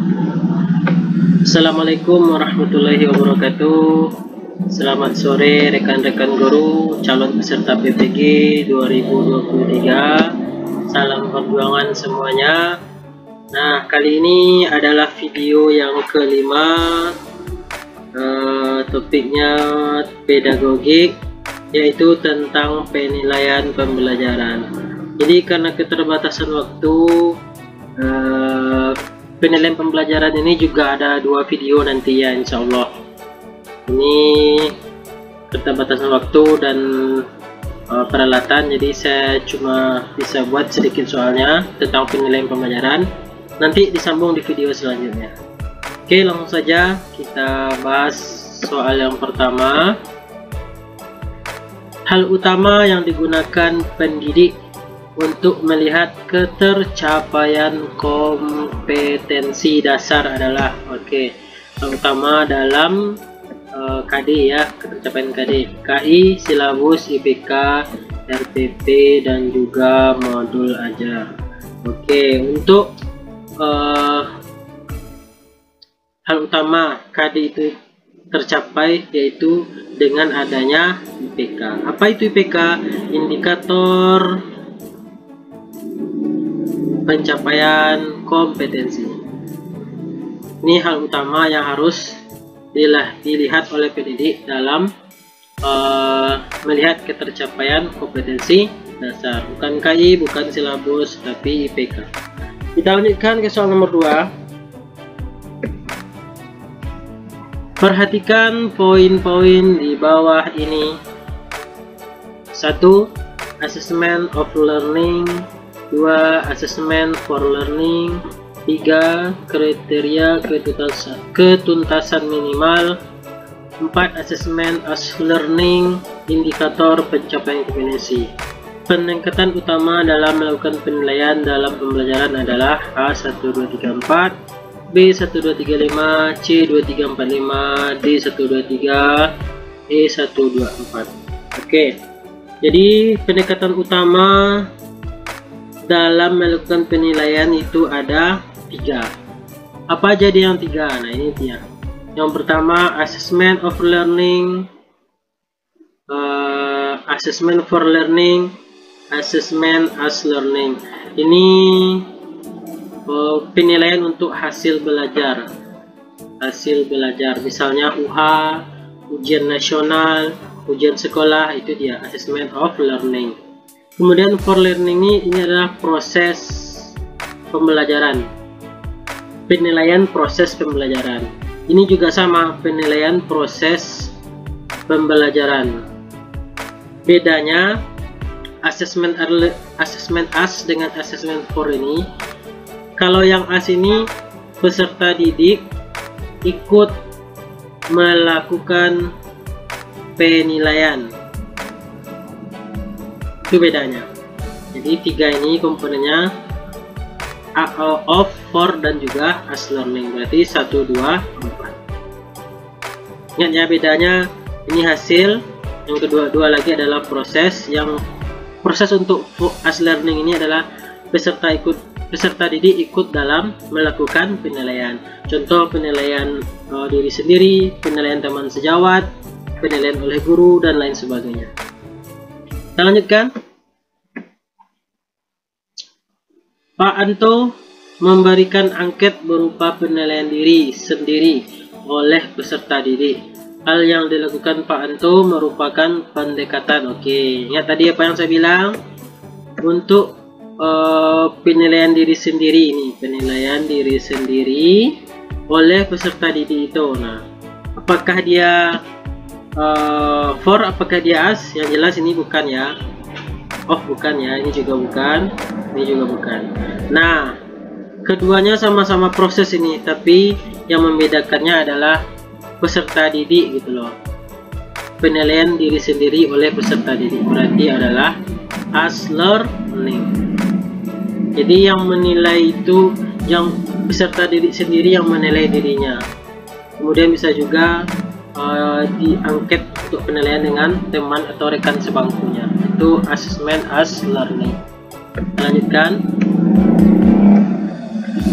Assalamualaikum warahmatullahi wabarakatuh. Selamat sore rekan-rekan guru calon peserta PPG 2023. Salam perjuangan semuanya. Nah, kali ini adalah video yang kelima. Topiknya pedagogik, yaitu tentang penilaian pembelajaran. Jadi karena keterbatasan waktu, penilaian pembelajaran ini juga ada 2 video nanti ya, insya Allah. Ini keterbatasan waktu dan peralatan, jadi saya cuma bisa buat sedikit soalnya tentang penilaian pembelajaran. Nanti disambung di video selanjutnya. Oke, langsung saja kita bahas soal yang pertama. Hal utama yang digunakan pendidik untuk melihat ketercapaian kompetensi dasar adalah terutama dalam KD ya, ketercapaian KD, KI, silabus, IPK, RPP, dan juga modul ajar. Untuk hal utama KD itu tercapai yaitu dengan adanya IPK. Apa itu IPK? Indikator pencapaian kompetensi. Ini hal utama yang harus dilihat oleh pendidik dalam melihat ketercapaian kompetensi dasar. Bukan KI, bukan silabus, tapi IPK. Kita lanjutkan ke soal nomor 2. Perhatikan poin-poin di bawah ini. 1. Assessment of learning. 2. Assessment for learning. 3. Kriteria ketuntasan minimal. 4. Assessment as learning. Indikator pencapaian kompetensi. Pendekatan utama dalam melakukan penilaian dalam pembelajaran adalah A1, 2, 3, 4, B1, 2, 3, 5, C2, 3, 4, 5, D1, 2, 3, E1, 2, 4. Jadi pendekatan utama dalam melakukan penilaian itu ada 3. Apa jadi yang 3? Nah, ini dia. Yang pertama, assessment of learning, assessment for learning, assessment as learning. Ini penilaian untuk hasil belajar. Misalnya UH, ujian nasional, ujian sekolah, itu dia assessment of learning. Kemudian for learning ini adalah proses pembelajaran, penilaian proses pembelajaran. Ini juga sama, penilaian proses pembelajaran. Bedanya assessment as dengan assessment for ini, kalau yang as ini peserta didik ikut melakukan penilaian. Itu bedanya. Jadi 3 ini komponennya of, for, dan juga as learning. Berarti 1, 2, 4. Ingat ya bedanya, ini hasil. Yang kedua lagi adalah proses. Yang proses untuk as learning ini adalah peserta didik ikut dalam melakukan penilaian. Contoh penilaian diri sendiri, penilaian teman sejawat, penilaian oleh guru, dan lain sebagainya. Kita lanjutkan. Pak Anto memberikan angket berupa penilaian diri sendiri oleh peserta didik. Hal yang dilakukan Pak Anto merupakan pendekatan. Ingat tadi apa yang saya bilang? Untuk penilaian diri sendiri ini, penilaian diri sendiri oleh peserta didik itu. Nah, apakah dia for, apakah dia as? Yang jelas ini bukan ya. Off bukan ya, ini juga bukan, ini juga bukan. Nah, keduanya sama-sama proses ini, tapi yang membedakannya adalah peserta didik gitu loh. Penilaian diri sendiri oleh peserta didik berarti adalah as learning. Jadi yang menilai itu yang peserta didik sendiri yang menilai dirinya. Kemudian bisa juga diangket untuk penilaian dengan teman atau rekan sebangkunya. Itu assessment as learning. Lanjutkan.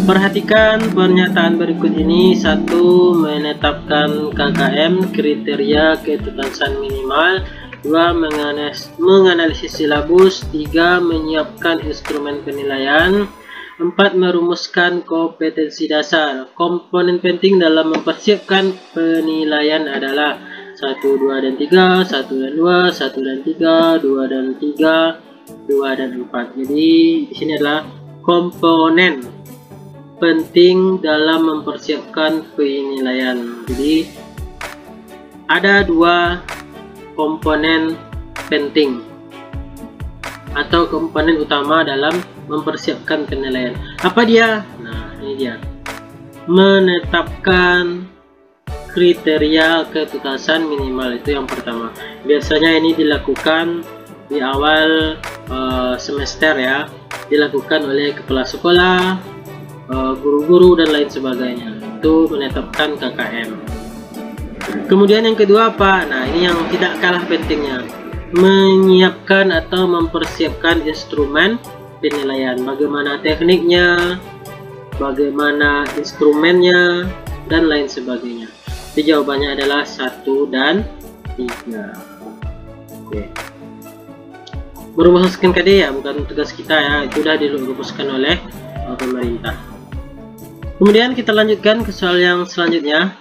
Perhatikan pernyataan berikut ini. 1. Menetapkan KKM kriteria ketuntasan minimal. 2. Menganalisis silabus. 3. Menyiapkan instrumen penilaian. 4. Merumuskan kompetensi dasar. Komponen penting dalam mempersiapkan penilaian adalah 1, 2, dan 3, 1 dan 2, 1 dan 3, 2 dan 3, 2 dan 4. Jadi di sini adalah komponen penting dalam mempersiapkan penilaian. Jadi ada 2 komponen penting atau komponen utama dalam mempersiapkan penilaian. Apa dia? Nah, ini dia. Menetapkan kriteria ketuntasan minimal, itu yang pertama. Biasanya ini dilakukan di awal semester ya, dilakukan oleh kepala sekolah, guru-guru dan lain sebagainya. Itu menetapkan KKM. Kemudian yang kedua apa? Nah, ini yang tidak kalah pentingnya. Menyiapkan atau mempersiapkan instrumen penilaian. Bagaimana tekniknya, bagaimana instrumennya, dan lain sebagainya. Jadi jawabannya adalah 1 dan 3. Oke. Merumuskan KD ya, bukan tugas kita ya. Itu sudah dirumuskan oleh pemerintah. Kemudian kita lanjutkan ke soal yang selanjutnya.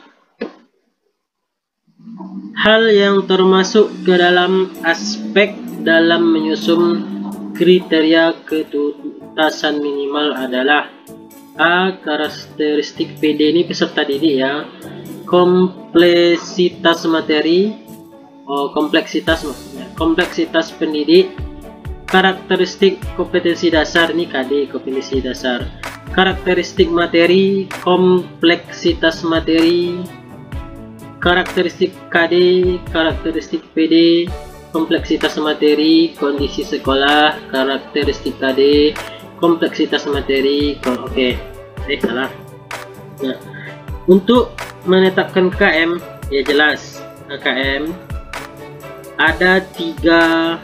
Hal yang termasuk ke dalam aspek dalam menyusun kriteria ketuntasan minimal adalah A. Karakteristik PD, ini peserta didik ya. Kompleksitas materi, kompleksitas maksudnya, kompleksitas pendidik. Karakteristik kompetensi dasar, ini KD, kompetensi dasar. Karakteristik materi, kompleksitas materi. Karakteristik KD, karakteristik PD, kompleksitas materi, kondisi sekolah. Karakteristik KD, kompleksitas materi. Oke, salah. Nah, untuk menetapkan KKM ya jelas, KKM ada 3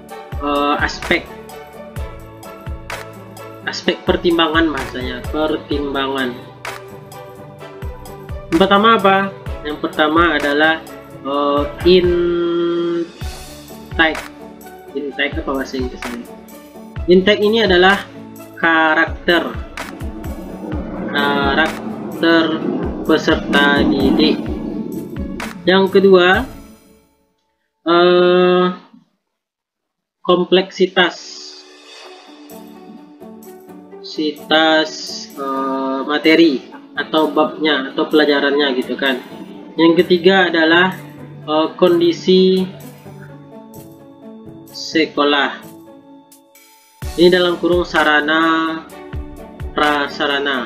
aspek pertimbangan, bahasanya pertimbangan. Yang pertama apa? Yang pertama adalah intake apa bahasa Inggrisnya? Intake ini adalah karakter peserta didik. Yang kedua kompleksitas materi atau babnya atau pelajarannya gitu kan. Yang ketiga adalah kondisi sekolah. Ini dalam kurung sarana prasarana,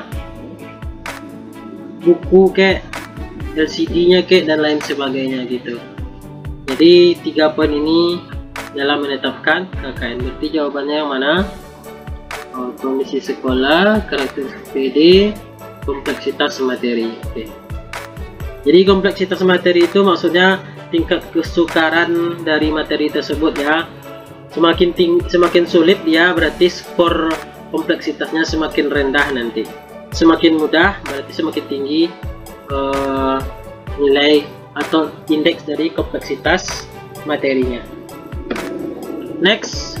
buku kek, LCD-nya kek, dan lain sebagainya gitu. Jadi 3 poin ini dalam menetapkan KKM. Berarti jawabannya yang mana? Kondisi sekolah, karakteristik PD, kompleksitas materi. Oke. Jadi kompleksitas materi itu maksudnya tingkat kesukaran dari materi tersebut ya. Semakin sulit dia, berarti skor kompleksitasnya semakin rendah nanti. Semakin mudah berarti semakin tinggi nilai atau indeks dari kompleksitas materinya. Next,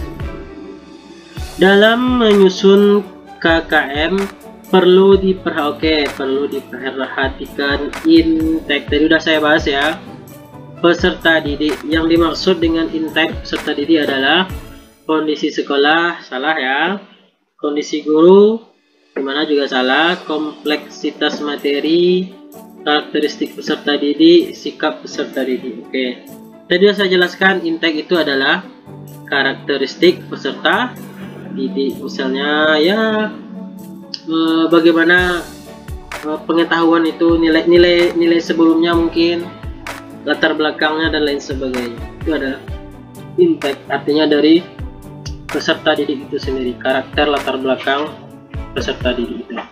dalam menyusun KKM perlu diperhatikan intake. Tadi udah saya bahas ya, peserta didik. Yang dimaksud dengan intake peserta didik adalah kondisi sekolah, salah ya, kondisi guru, dimana juga salah, kompleksitas materi, karakteristik peserta didik, sikap peserta didik. Oke, tadi sudah saya jelaskan intake itu adalah karakteristik peserta didik. Misalnya ya bagaimana pengetahuan itu, nilai sebelumnya mungkin, latar belakangnya dan lain sebagainya. Itu adalah intake, artinya dari peserta didik itu sendiri, karakter latar belakang peserta didik itu.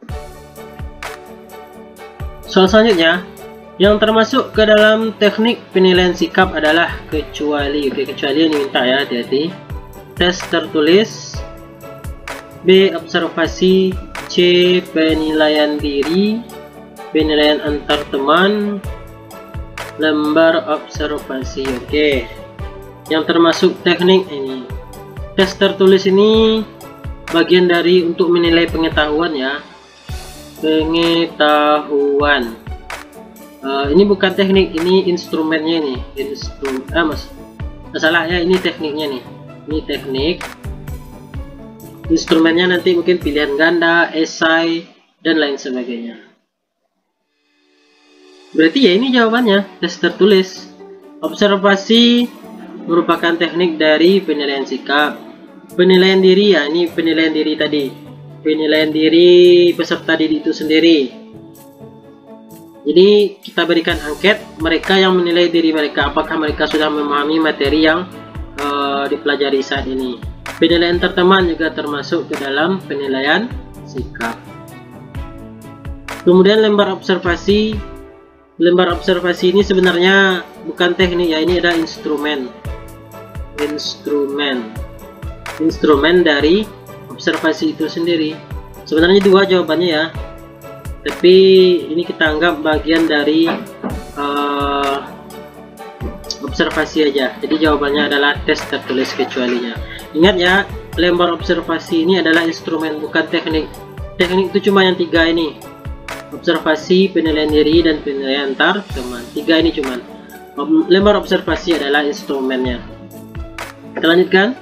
Soal selanjutnya, yang termasuk ke dalam teknik penilaian sikap adalah kecuali. Oke, kecuali yang diminta ya, hati-hati. Tes tertulis, B. Observasi, C. penilaian diri, penilaian antar teman, lembar observasi. Oke, yang termasuk teknik ini. Tes tertulis ini bagian dari untuk menilai pengetahuan ya, pengetahuan. Ini bukan teknik, ini instrumennya nih, salah ya, ini tekniknya nih, ini teknik. Instrumennya nanti mungkin pilihan ganda, esai, dan lain sebagainya. Berarti ya ini jawabannya, tes tertulis. Observasi merupakan teknik dari penilaian sikap. Penilaian diri ya, ini penilaian diri tadi. Penilaian diri peserta didik itu sendiri. Jadi kita berikan angket, mereka yang menilai diri mereka, apakah mereka sudah memahami materi yang dipelajari saat ini. Penilaian terteman juga termasuk ke dalam penilaian sikap. Kemudian lembar observasi. Lembar observasi ini sebenarnya bukan teknik ya, ini ada instrumen. Instrumen dari observasi itu sendiri. Sebenarnya dua jawabannya ya, tapi ini kita anggap bagian dari observasi aja. Jadi jawabannya adalah tes tertulis kecualinya. Ingat ya, lembar observasi ini adalah instrumen, bukan teknik. Teknik itu cuma yang tiga ini: observasi, penilaian diri, dan penilaian antar teman. Tiga ini cuman. Lembar observasi adalah instrumennya. Kita lanjutkan.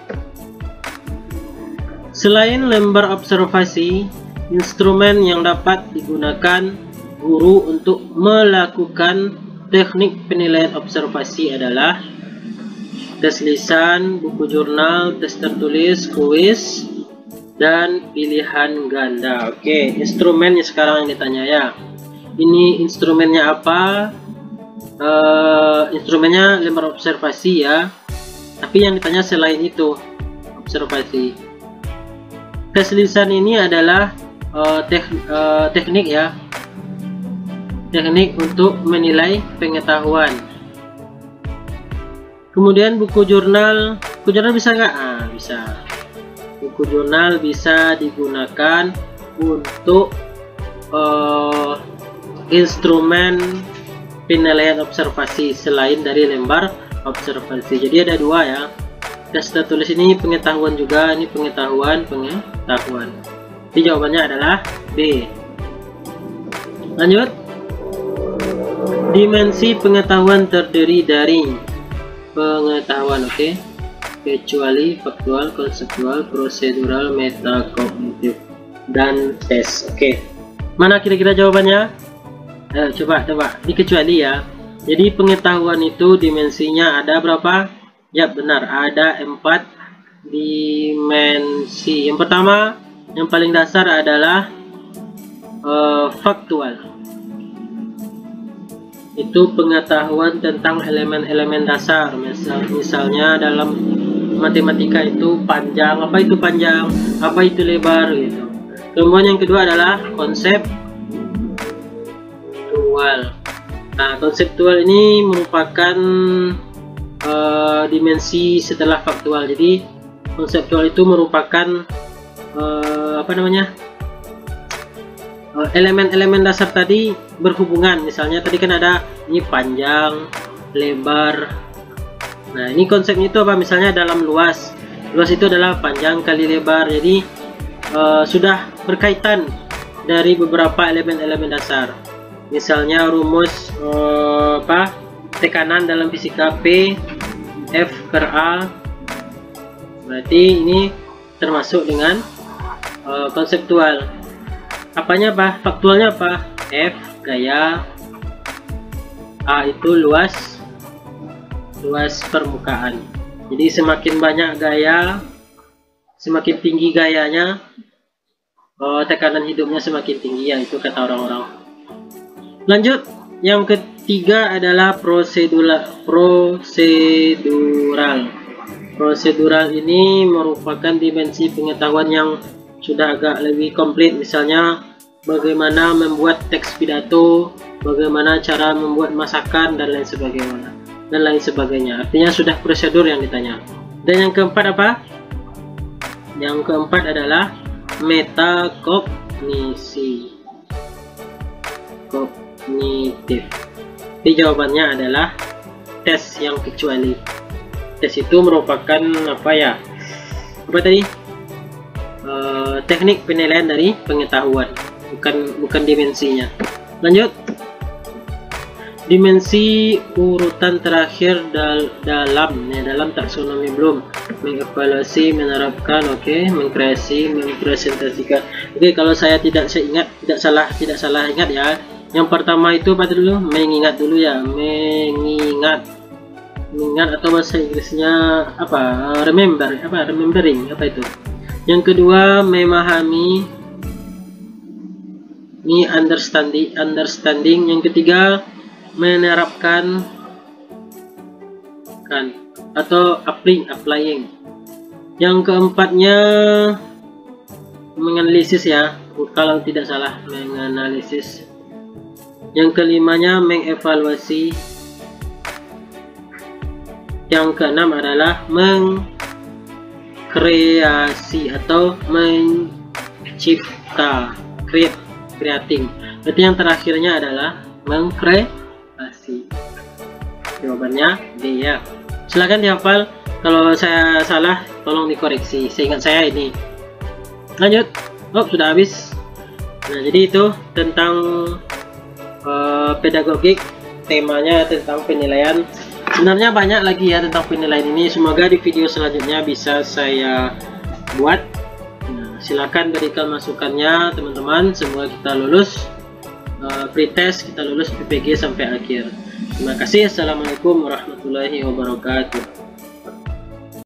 Selain lembar observasi, instrumen yang dapat digunakan guru untuk melakukan teknik penilaian observasi adalah tes lisan, buku jurnal, tes tertulis, kuis, dan pilihan ganda. Oke, instrumennya sekarang yang ditanya ya. Ini instrumennya apa? Instrumennya lembar observasi ya. Tapi yang ditanya selain itu observasi. Tes lisan ini adalah teknik ya. Teknik untuk menilai pengetahuan. Kemudian buku jurnal bisa nggak? Bisa. Buku jurnal bisa digunakan untuk instrumen penilaian observasi selain dari lembar observasi. Jadi ada dua ya. Tes tertulis ini pengetahuan juga, ini pengetahuan. Jadi jawabannya adalah B. Lanjut. Dimensi pengetahuan terdiri dari pengetahuan, oke. Kecuali, faktual, konseptual, prosedural, metakognitif, dan tes. Oke. Mana kira-kira jawabannya? Coba ini kecuali ya. Jadi pengetahuan itu dimensinya ada berapa? Ya benar, ada 4 dimensi. Yang pertama, yang paling dasar adalah faktual. Itu pengetahuan tentang elemen-elemen dasar. Misalnya dalam matematika itu panjang, apa itu panjang, apa itu lebar gitu. Kemudian yang kedua adalah konseptual. Nah, konseptual ini merupakan dimensi setelah faktual. Jadi konseptual itu merupakan elemen-elemen dasar tadi berhubungan. Misalnya tadi kan ada ini panjang, lebar. Nah, ini konsepnya itu apa? Misalnya dalam luas itu adalah panjang kali lebar. Jadi sudah berkaitan dari beberapa elemen-elemen dasar. Misalnya rumus tekanan dalam fisika P F per A. Berarti ini termasuk dengan konseptual. Apanya apa? Faktualnya apa? F gaya, A itu luas permukaan. Jadi semakin banyak gaya, semakin tinggi gayanya, tekanan hidupnya semakin tinggi ya, itu kata orang-orang. Lanjut, yang ketiga adalah prosedural. Prosedural ini merupakan dimensi pengetahuan yang sudah agak lebih komplit. Misalnya bagaimana membuat teks pidato, bagaimana cara membuat masakan, dan lain sebagainya. Artinya sudah prosedur yang ditanya. Dan yang keempat apa? Yang keempat adalah metakognitif. kognitif. Jadi jawabannya adalah tes yang kecuali. Tes itu merupakan apa ya? Apa tadi? Teknik penilaian dari pengetahuan, bukan dimensinya. Lanjut. Dimensi urutan terakhir dalam taksonomi Bloom: mengevaluasi, menerapkan, mengkreasi, mempresentasikan. Kalau saya tidak salah ingat ya. Yang pertama itu apa dulu? Mengingat dulu ya. Mengingat atau bahasa Inggrisnya apa? Remembering apa itu? Yang kedua memahami, understanding. Yang ketiga menerapkan atau applying. Yang keempatnya menganalisis ya, kalau tidak salah, menganalisis. Yang kelimanya mengevaluasi. Yang keenam adalah mengkreasi atau mencipta, creating. Berarti yang terakhirnya adalah mengkreasi. Jawabannya D ya. Silahkan dihafal. Kalau saya salah tolong dikoreksi. Seingat saya ini. Lanjut. Sudah habis. Nah, jadi itu tentang pedagogik. Temanya tentang penilaian. Sebenarnya banyak lagi ya tentang penilaian ini. Semoga di video selanjutnya bisa saya buat. Nah, silakan berikan masukannya teman-teman. Semoga kita lulus pretest, kita lulus PPG sampai akhir. Terima kasih. Assalamualaikum warahmatullahi wabarakatuh.